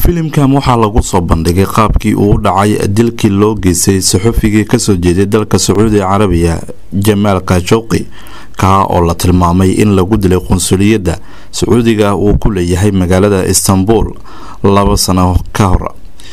filimkan waxaa lagu soo bandhigay qaabkii uu dhacay dilkii loo geystay saxufigii kasoo jeeday dalka Sacuudi Carabiya Jamaal Khashoggi ka oo la tilmaamay in lagu dilay qunsuliyadda Sacuudiga uu ku leeyahay magaalada Istanbul 2 sano ka hor.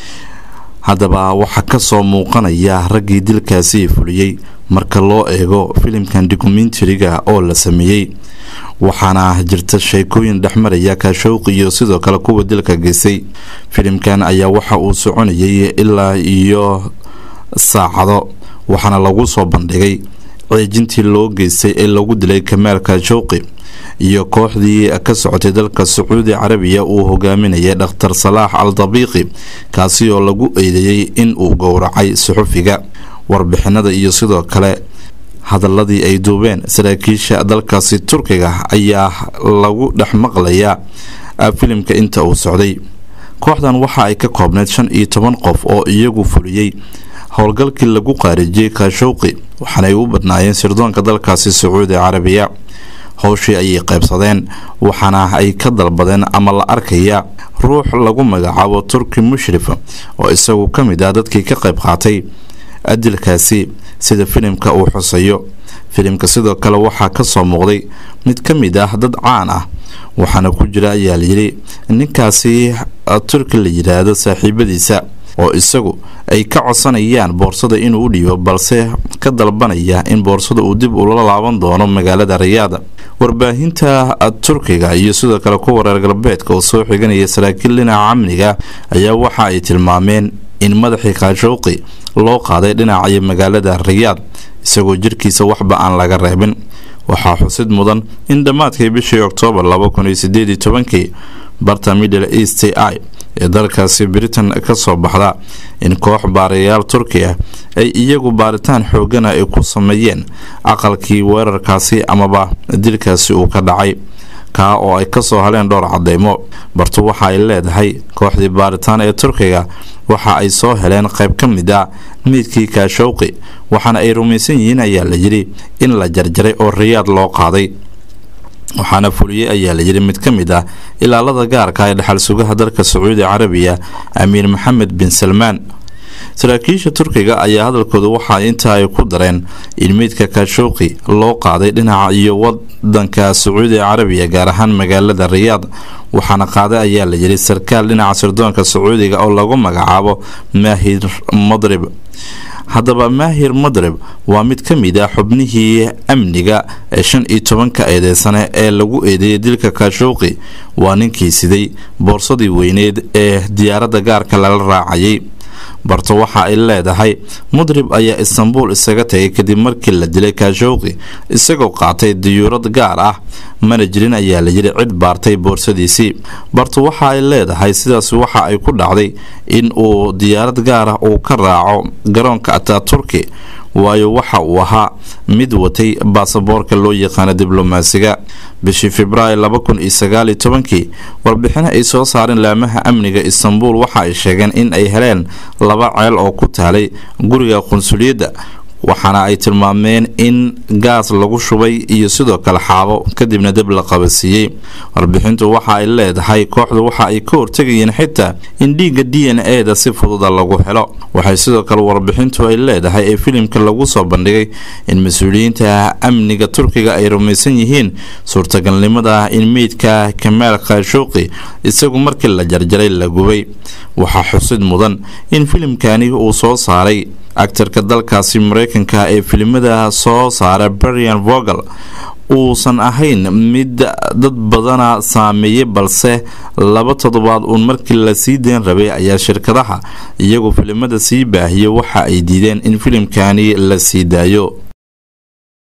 haddaba waxa ka soo muuqanaya raggii dilkaasi fuliyay marka loo eego filimkan documentary-ga oo la sameeyay waxaana jirta sheekooyin dhaxmaraya Khashoggi iyo sidoo kale kuwa dilka geystay. filimkan ayaa waxa uu soconayay ilaa iyo saacado waxaana lagu soo bandhigay ceejintii loo geystay ee lagu dilay Jamaal Khashoggi iyo kooxdii ka socotay dalka Sacuudi Carabiya uu hogaaminayay Dr. Salah Al-Dabiqi kaasi oo lagu eedeeyay in uu gowracay saxufiga. warbixinada iyo sidoo kale hadaladii ay duubeen saraakiisha dalkaasi Turkiga ayaa lagu dhaxmaqlayaa filimka inta uu socday. kooxdan waxa ay ka koobneed 15 qof oo iyagu fuliyay howlgalkii lagu qaarijiyay Khashoggi waxaana ay u badnaayeen sirdoonka dalkaasi Sacuudi Carabiya. howshii ay qaybsadeen waxaana ay ka dalbadeen ama la arkaya ruux lagu magacaabo Turki Mushrif oo isagu kamid ah dadkii ka qayb qaatay adilkaasi sida filimka uu xusayo. filimka sidoo kale waxaa ka soo muuqday mid kamid ah dad caan ah waxaana ku jira ayaa la yiri ninkaasi Turki la yiraahdo saaxiibadiisa oo isagu ay ka codsanayaan boorsada inuu u dhiibo balse ka dalbanaya in boorsada uu dib u laaban doono magaalada Riyadh. warbaahinta Turkiga iyo sidoo kale kuwa reer galbeedka oo soo xiganaya saraakiil dhinaca amniga ayaa waxa ay tilmaameen in madaxii Khashoggi loo qaaday dhinaca magaalada Riyadh isagoo jirkiisa waxba aan laga reebin. waxaa xusid mudan in dhamaadkii bishii Oktoobar 2018 barta Middle East ee dalkaasi Britain ka soo baxda in koox baarayaal Turki ah ay iyagu baaritaan xooggan ay ku sameeyeen aqalkii weerarkaasi amaba dilkaasi uu ka dhacay ka oo ay ka soo haleen dhowr cadeymo. bartu waxa ay leedahay kooxdii baaritaan ee Turkiga waxa ay soo heleen qayb ka mid ah midkii Khashoggi waxaana ay rumaysan yihiin ayaa la yiri in la jarjaray oo Riyadh loo qaaday. waxaana fuliyay ayaa la yiri mid ka mid ah ilaalada gaarka ee dhaxal sugaha dalka Sacuudi Carabiya Amiir Mohammed bin Salman. saraakiisha Turkiga ayaa hadalkooda waxa inta ay ku dareen in midka Khashoggi loo qaaday dhinaca iyo wadanka Sacuudi Carabiya gaar ahaan magaalada Riyadh waxaana qaaday ayaa la yiri sarkaal dhinaca sirdoonka Sacuudiga oo lagu magacaabo Mahir Madrib. haddaba Mahir Madrib waa mid ka mid ah xubnihii amniga ee 15 eedeysane ee lagu eedeeyay dilka Khashoggi waa ninkii siday boorsadii weyneed ee diyaaradda gaarka la raacayay. barto waxa ay leedahay Madrib ayaa Istanbul isaga tagay kadib markii la dilay Khashoggi isagoo qaatay diyuurad gaar ah mana jirin ayaa la yiri cid baartay boorsadiisii. barto waxa ay leedahay sidaas waxa ay ku dhacday in uu diyaarad gaar ah uu ka raaco garoonka Ataturk waayo waxa uu ahaa mid watay baasaboorka loo yaqaan diblomaasiga. bishii Febraayo 2019 warbixin ay soo saareen laamaha amniga Istanbul waxa ay sheegeen in ay heleen 2 ceel oo ku taalay guriga qunsuliyadda waxaana ay tilmaameen in gaas lagu shubay iyo sidoo kale xaabo kadibna dab la qabasiiyay. warbixintu waxa ay leedahay kooxdu waxa ay ka hortagayeen xitaa in dhiigga DNA-da si fudud lagu helo. waxay sidoo kale warbixintu ay leedahay ee filimka lagu soo bandhigay in mas'uuliyiinta amniga Turkiga ay rumaysan yihiin suurtagalnimada in meydka Jamaal Khashoggi isagu markii la jarjaray la gubay. waxaa xusid mudan in filimkani uu soo saaray aktarka dalkaasi Mareykanka ee filimada soo saara Brian Vogel uusan ahayn mid dad badana saameeyay balse 2 toddobaad markii la sii deen rabay ayaa shirkadaha iyagu filimada sii baahiyay waxa ay diideen in filimkani la sii daayo.